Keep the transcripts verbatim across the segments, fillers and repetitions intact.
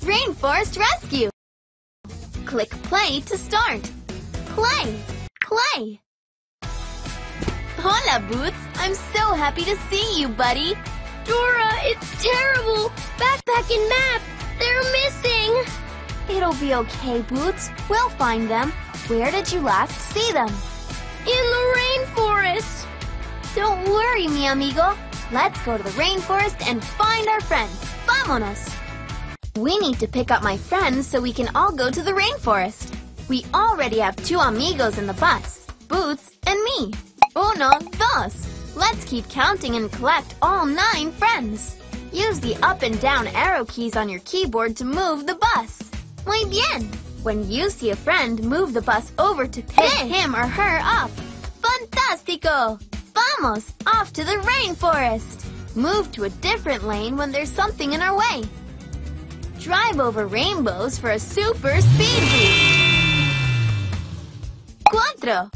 Rainforest Rescue. Click play to start. Play! Play! Hola, Boots! I'm so happy to see you, buddy! Dora, it's terrible! Backpack and map! They're missing! It'll be okay, Boots. We'll find them. Where did you last see them? In the rainforest! Don't worry, mi amigo. Let's go to the rainforest and find our friends. Vámonos! We need to pick up my friends so we can all go to the rainforest. We already have two amigos in the bus, Boots and me. Uno, dos. Let's keep counting and collect all nine friends. Use the up and down arrow keys on your keyboard to move the bus. Muy bien. When you see a friend, move the bus over to pick him or her up. Fantástico! Vamos, off to the rainforest. Move to a different lane when there's something in our way. Drive over rainbows for a super speed boost. Cuatro.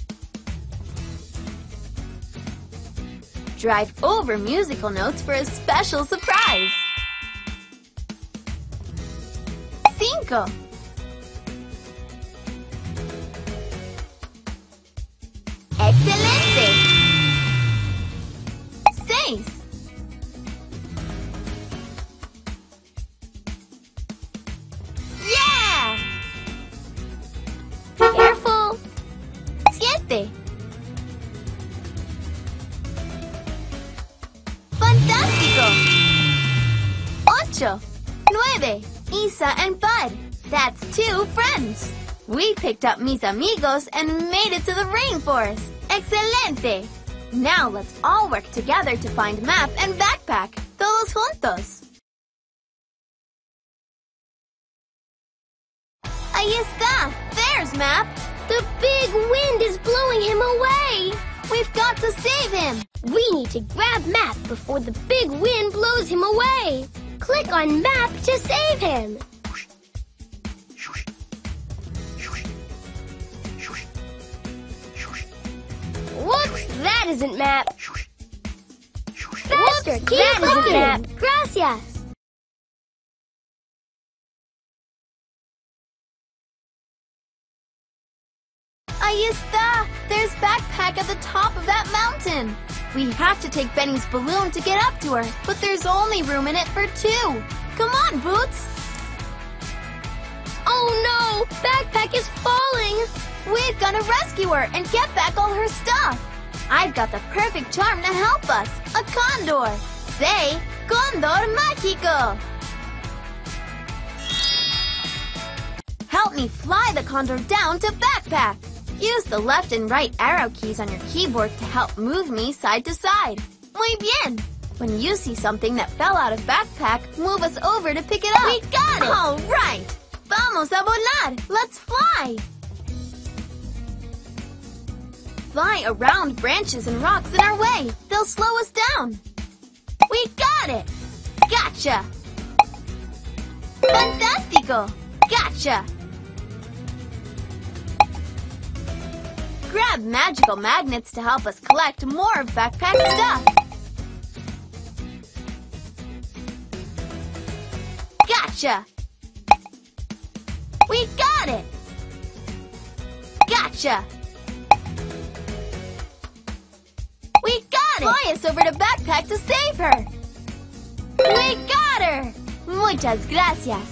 Drive over musical notes for a special surprise. Cinco. Excelente. Seis. Yeah! Careful. Siete. Fantástico. Ocho. Nueve. Isa and Bud. That's two friends. We picked up mis amigos and made it to the rainforest. Excelente. Now let's all work together to find Map and Backpack. Todos juntos. Ahí está. There's Map. The big wind is blowing him away. We've got to save him. We need to grab Map before the big wind blows him away. Click on Map to save him. Whoops, that isn't Map. Faster, Whoops, keep that isn't Map. Gracias. Ahí está. There's Backpack at the top of that mountain. We have to take Benny's balloon to get up to her, but there's only room in it for two. Come on, Boots. Oh no, Backpack is falling. We've got to rescue her and get back all her stuff. I've got the perfect charm to help us. A condor. Say, Condor Mágico. Help me fly the condor down to Backpack. Use the left and right arrow keys on your keyboard to help move me side to side. Muy bien. When you see something that fell out of Backpack, move us over to pick it up. We got it. All right. Vamos a volar. Let's fly. Fly around branches and rocks in our way. They'll slow us down. We got it. Gotcha. Fantástico. Gotcha. Grab magical magnets to help us collect more of Backpack's stuff. Gotcha! We got it! Gotcha! We got it! Fly us over to Backpack to save her! We got her! Muchas gracias!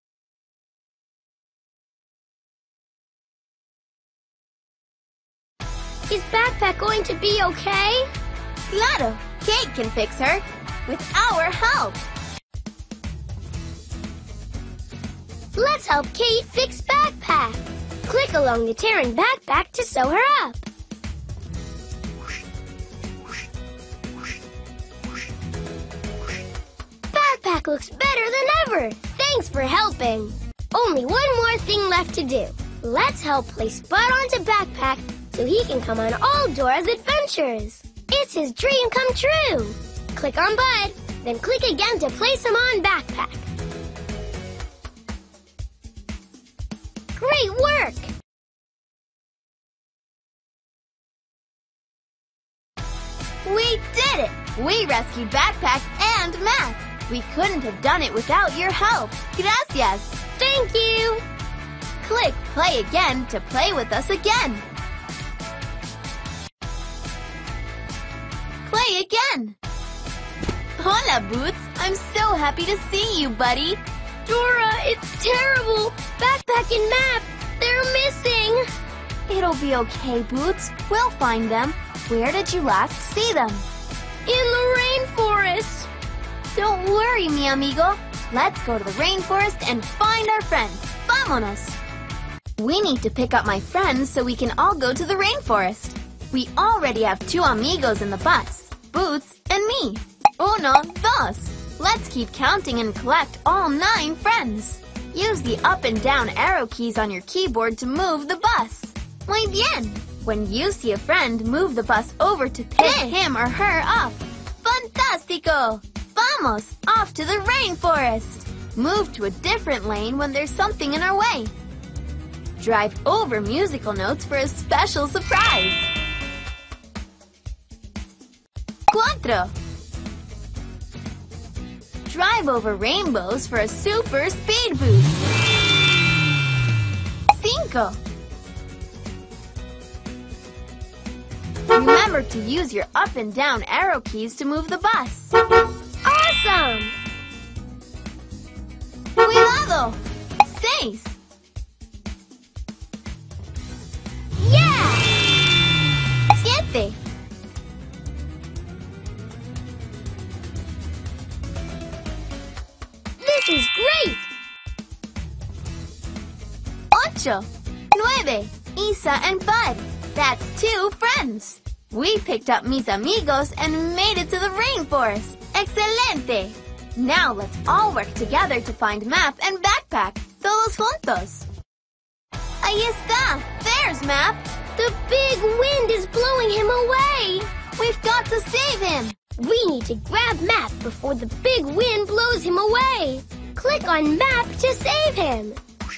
Is Backpack going to be okay? Claro! Kate can fix her! With our help! Let's help Kate fix Backpack. Click along the tear in Backpack to sew her up. Backpack looks better than ever. Thanks for helping. Only one more thing left to do. Let's help place Bud onto Backpack so he can come on all Dora's adventures. It's his dream come true. Click on Bud, then click again to place him on Backpack. Great work! We did it! We rescued Backpack and Map! We couldn't have done it without your help. Gracias. Thank you. Click play again to play with us again. Play again. Hola, Boots. I'm so happy to see you, buddy. Dora, it's terrible. Backpack and map, they're missing. It'll be okay, Boots. We'll find them. Where did you last see them? In the rainforest. Don't worry, mi amigo. Let's go to the rainforest and find our friends. Vámonos. We need to pick up my friends so we can all go to the rainforest. We already have two amigos in the bus, Boots and me. Uno, dos. Let's keep counting and collect all nine friends. Use the up and down arrow keys on your keyboard to move the bus. Muy bien. When you see a friend, move the bus over to pick him or her up. Fantástico. Vamos, off to the rainforest. Move to a different lane when there's something in our way. Drive over musical notes for a special surprise. Cuatro. Drive over rainbows for a super speed boost. Cinco. Remember to use your up and down arrow keys to move the bus. Awesome! Cuidado! Seis. Yeah! Siete. This is great! Ocho. Nueve. Isa and Bud. That's two friends. We picked up mis amigos and made it to the rainforest. Excelente! Now let's all work together to find Map and Backpack. Todos juntos. Ahí está! There's Map! The big wind is blowing him away! We've got to save him! We need to grab Map before the big wind blows him away. Click on Map to save him.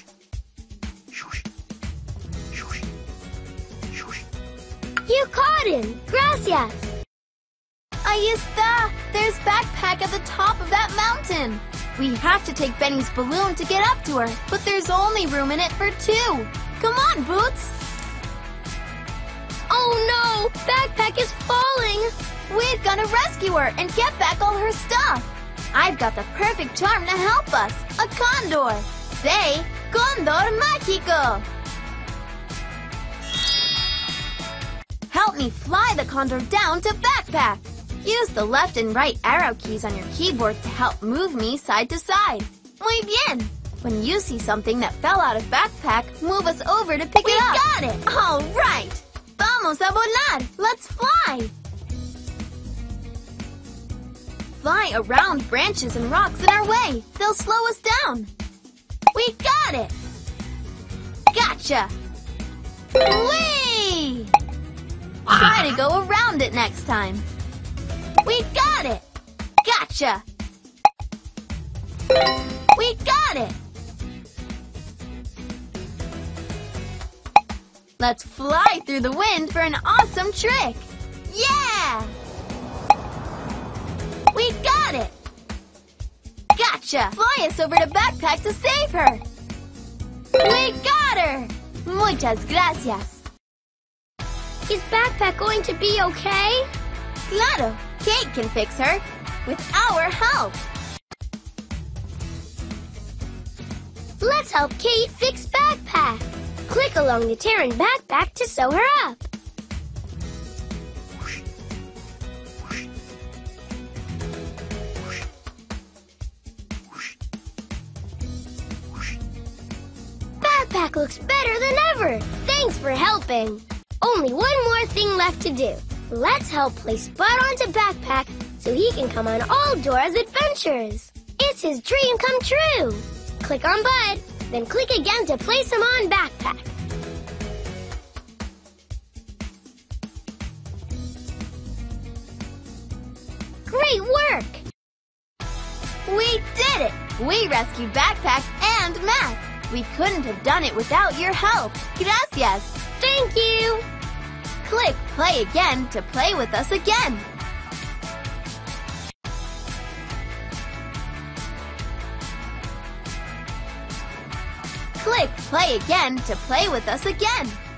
You caught him! Gracias! Ahí está! There's Backpack at the top of that mountain! We have to take Benny's balloon to get up to her, but there's only room in it for two! Come on, Boots! Oh no! Backpack is falling! We've got to rescue her and get back all her stuff! I've got the perfect charm to help us! A condor! Say, Condor Mágico! Help me fly the condor down to Backpack! Use the left and right arrow keys on your keyboard to help move me side to side. Muy bien! When you see something that fell out of Backpack, move us over to pick we it up. We got it! All right! Vamos a volar! Let's fly! Fly around branches and rocks in our way. They'll slow us down. We got it! Gotcha! Whee! Try to go around it next time. We got it! Gotcha! We got it! Let's fly through the wind for an awesome trick! Yeah! We got it! Gotcha! Fly us over to Backpack to save her! We got her! Muchas gracias! Is Backpack going to be okay? Claro! Kate can fix her! With our help! Let's help Kate fix Backpack! Click along the tear in Backpack to sew her up! Backpack looks better than ever! Thanks for helping! Only one more thing left to do. Let's help place Bud onto Backpack so he can come on all Dora's adventures. It's his dream come true. Click on Bud, then click again to place him on Backpack. Great work! We did it! We rescued Backpack and Map. We couldn't have done it without your help. Gracias! Thank you! Click play again to play with us again. Click play again to play with us again.